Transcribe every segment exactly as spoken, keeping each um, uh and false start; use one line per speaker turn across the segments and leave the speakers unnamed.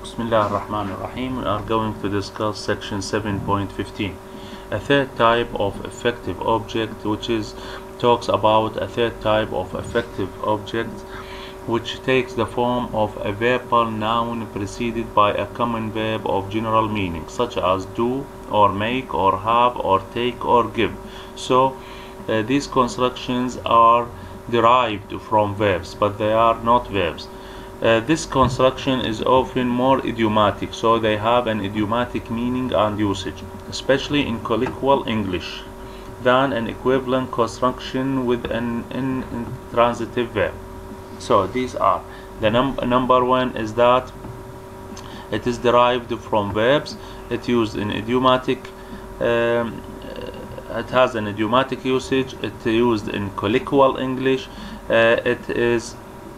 Bismillah ar-Rahman ar-Rahim. We are going to discuss section seven point fifteen, a third type of effective object, which is talks about a third type of effective object which takes the form of a verbal noun preceded by a common verb of general meaning, such as do or make or have or take or give. So uh, these constructions are derived from verbs, but they are not verbs. Uh, this construction is often more idiomatic, so they have an idiomatic meaning and usage, especially in colloquial English, than an equivalent construction with an intransitive verb. So these are the num number one is that it is derived from verbs. It used in idiomatic. Um, it has an idiomatic usage. It used in colloquial English. Uh, it is.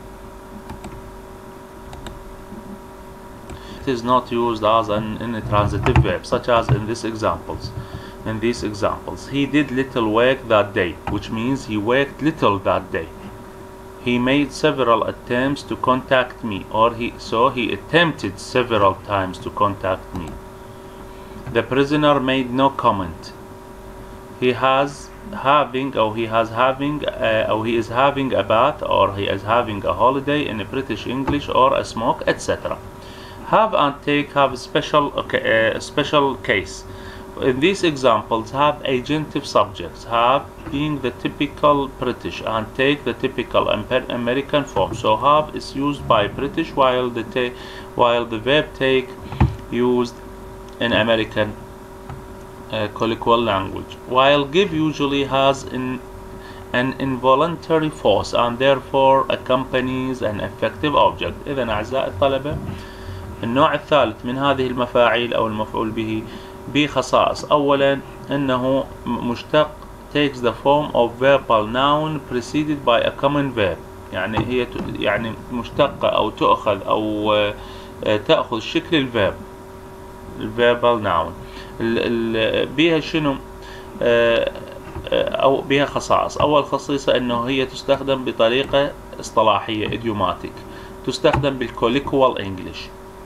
It is not used as an intransitive verb, such as in these examples. In these examples, he did little work that day, which means he worked little that day. He made several attempts to contact me, or he so he attempted several times to contact me. The prisoner made no comment. He has having, or he has having, uh, or he is having a bath, or he is having a holiday in a British English, or a smoke, et cetera. Have and take have a special okay, uh, special case. In these examples, have agentive subjects, have being the typical British and take the typical American form. So have is used by British, while the take, while the verb take used in American uh, colloquial language. While give usually has in an involuntary force and therefore accompanies an effective object. إذن أعزائي الطلبة، النوع الثالث من هذه المفاعيل أو المفعول به بخصائص. أولا أنه مشتق takes the form of verbal noun preceded by a common verb، يعني هي يعني مشتقة أو تأخذ أو تأخذ شكل الverb verbal noun. بها شنو أو بها خصائص. أول خصيصة أنه هي تستخدم بطريقة اصطلاحية idiomatic، تستخدم بالcolloquial English،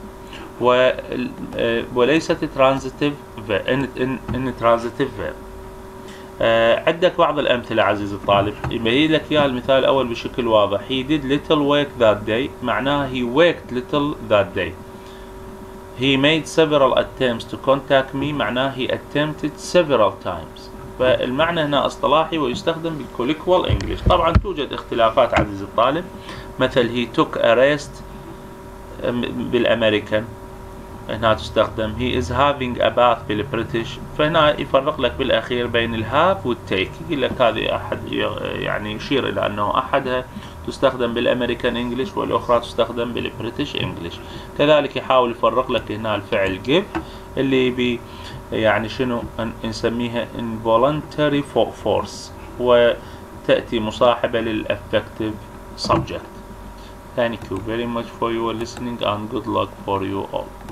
وليست transitive in transitive verb. عندك بعض الأمثلة عزيزي الطالب، يبين لك إياها المثال الأول بشكل واضح. He did little work that day، معناها he worked little that day. He made several attempts to contact me، معناها he attempted several times. فالمعنى هنا اصطلاحي ويستخدم بالcolloquial English. طبعا توجد اختلافات عزيزي الطالب، مثل he took a rest بالأمريكان، هنا تستخدم he is having a bath بالبريتش. فهنا يفرق لك بالأخير بين الهاف والتيك، يقول لك هذه أحد يعني يشير إلى أنه أحدها تستخدم بالأمريكان إنجليش والأخرى تستخدم بالبريتش إنجليش. كذلك يحاول يفرق لك هنا الفعل give اللي بي يعني شنو نسميها involuntary force، وتأتي مصاحبة للeffective subject. Thank you very much for your listening and good luck for you all.